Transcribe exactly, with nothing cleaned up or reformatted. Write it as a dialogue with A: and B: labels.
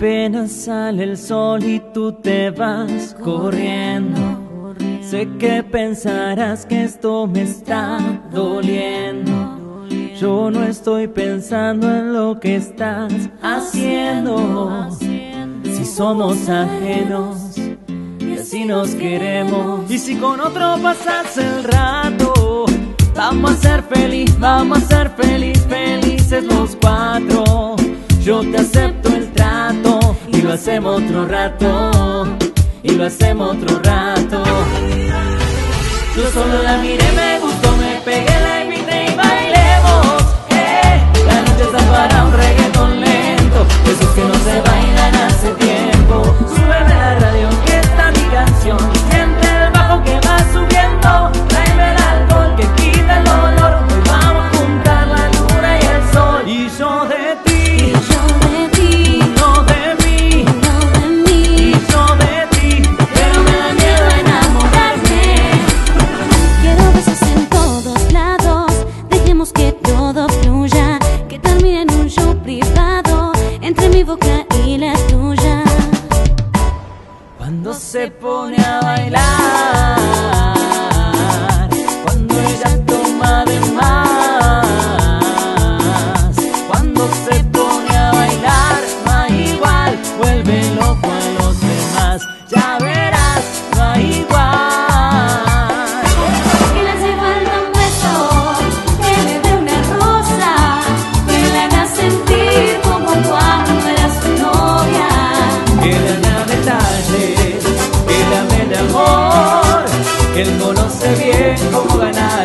A: Apenas sale el sol y tú te vas corriendo. Sé que pensarás que esto me está doliendo. Yo no estoy pensando en lo que estás haciendo. Si somos ajenos y así nos queremos. Y si con otro pasas el rato, vamos a ser feliz, vamos a ser feliz, felices los cuatro. Yo te acepto el trato y lo hacemos otro rato, y lo hacemos otro rato. Yo solo la miré, me gustó, me pegué, la invité y bailemos. Eh, la noche está para un reggaetón lento, esos que no se bailan hace tiempo. Súbeme la radio que está mi canción, siente el bajo que va subiendo. Tráeme el alcohol que quita el dolor, hoy vamos a juntar la luna y el sol. Y yo de ti,
B: y la tuya.
A: Cuando se pone a bailar, cuando ella toma de más, cuando se pone a bailar, no hay igual, vuelve loco a los demás. Ya verás, no hay igual.
B: Que le hace falta un beso, que le dé una rosa, que le haga sentir como cuando era su novia.
A: Que le haga detalles, que le ame de amor, que él conoce bien cómo ganar